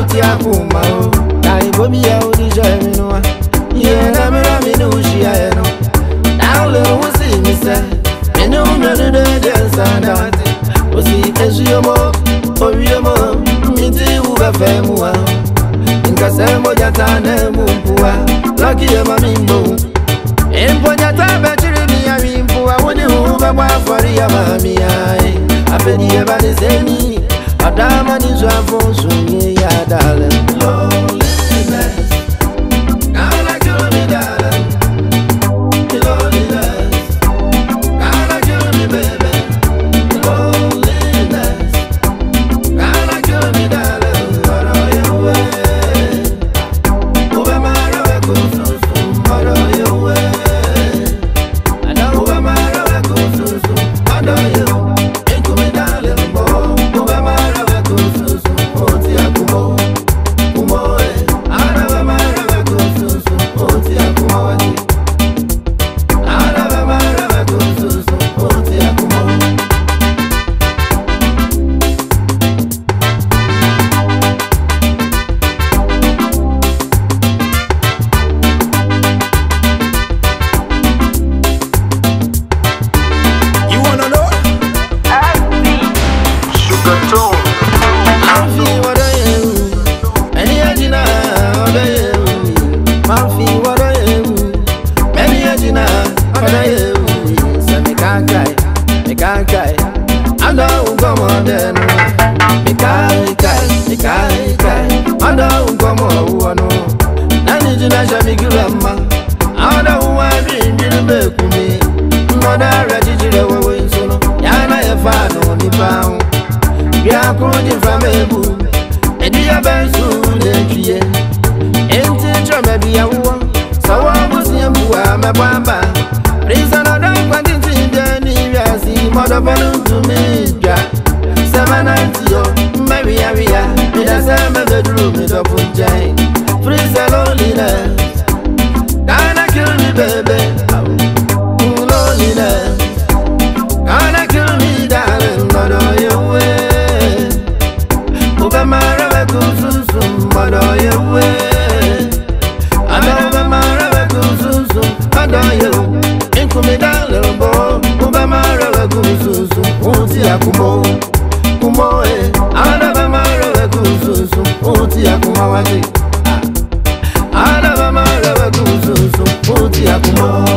uti Akoma o. Dai bobi ya odi joy me no. Yeah, na me ra me no shi aye no. Now le wo see me say. Me no no do the answer. Osi ezuyomo, obiyomo, miti uba femua. Nkasemo jata ne mumpua, lucky ya mamimbo. Empo jata bechiri ni ya mimpua, wuni uba kwa fari ya mami ai. Apeni ya bani zeni, adama ni zwafu sunye ya dale. Loneliness, gala kill me darling. Loneliness, gala kill me baby. Akoma.